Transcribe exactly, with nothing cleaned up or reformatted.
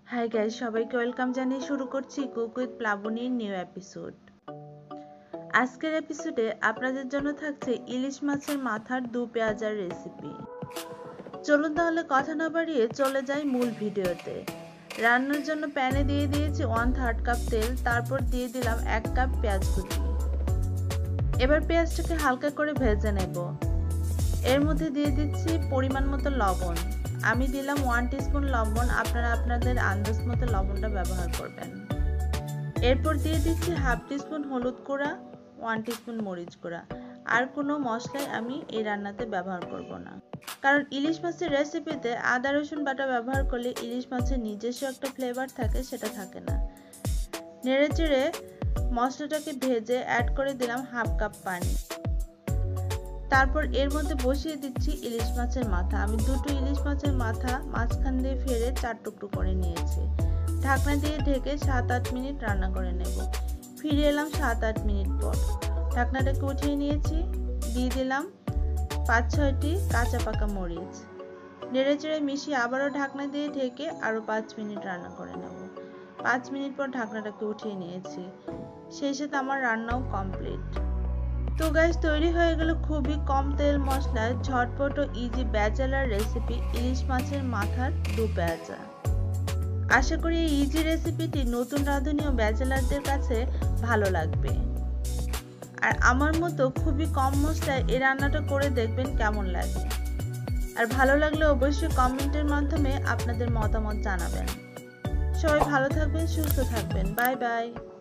Hi guys, সবাইকে welcome জানিয়ে শুরু করছি কুক উইথ প্লাবনীর নিউ এপিসোড। আজকের এপিসোডে আপনাদের জন্য থাকছে ইলিশ মাছের মাথার দু পেঁয়াজার রেসিপি। চলুন তাহলে কথা না বাড়িয়ে চলে যাই মূল ভিডিওতে। রান্নার জন্য প্যানে দিয়ে দিয়েছি ওয়ান থার্ড কাপ তেল, তারপর দিয়ে দিলাম এক কাপ পেঁয়াজ কুচি। এবার পেঁয়াজটাকে হালকা করে ভেজে নেব। এর মধ্যে দিয়ে দিচ্ছি পরিমাণ মতো লবণ। আমি দিলাম ওয়ান টিস্পুন লবণ, আপনারা আপনাদের আন্দাজ মতো লবণটা ব্যবহার করবেন। এরপর দিয়ে দিচ্ছি হাফ টিস্পুন হলুদ গুঁড়া, ওয়ান টিস্পুন মরিচ গুঁড়া। আর কোনো মশলাই আমি এই রান্নাতে ব্যবহার করব না, কারণ ইলিশ মাছের রেসিপিতে আদা রসুন বাটা ব্যবহার করলে ইলিশ মাছের নিজস্ব একটা ফ্লেভার থাকে, সেটা থাকে না। নেড়ে চেড়ে মশলাটাকে ভেজে অ্যাড করে দিলাম হাফ কাপ পানি। তারপর এর মধ্যে বসিয়ে দিচ্ছি ইলিশ মাছের মাথা। আমি দুটো ইলিশ মাছের মাথা মাঝখান দিয়ে ফেলে চার টুকরো করে নিয়েছি। ঢাকনা দিয়ে ঢেকে সাত আট মিনিট রান্না করে নেব। ফিরে এলাম সাত আট মিনিট পর। ঢাকনাটাকে উঠিয়ে নিয়েছি। দিয়ে দিলাম পাঁচ ছয়টি কাঁচা পাকা মরিচ। নেড়ে চেড়ে মিশিয়ে আবারও ঢাকনা দিয়ে ঢেকে আরও পাঁচ মিনিট রান্না করে নেব। পাঁচ মিনিট পর ঢাকনাটাকে উঠিয়ে নিয়েছি। সেই সাথে আমার রান্নাও কমপ্লিট। তো গাইস, তৈরি হয়ে গেল খুবই কম তেল মশলায় ঝটপট ও ইজি ব্যাচেলার রেসিপি ইলিশ মাছের মাথার দু পেঁয়াজা। আশা করি এই ইজি রেসিপিটি নতুন রাঁধুনি ও ব্যাচেলারদের কাছে ভালো লাগবে। আর আমার মতো খুবই কম মশলায় এই রান্নাটা করে দেখবেন কেমন লাগে। আর ভালো লাগলে অবশ্যই কমেন্টের মাধ্যমে আপনাদের মতামত জানাবেন। সবাই ভালো থাকবেন, সুস্থ থাকবেন। Bye by.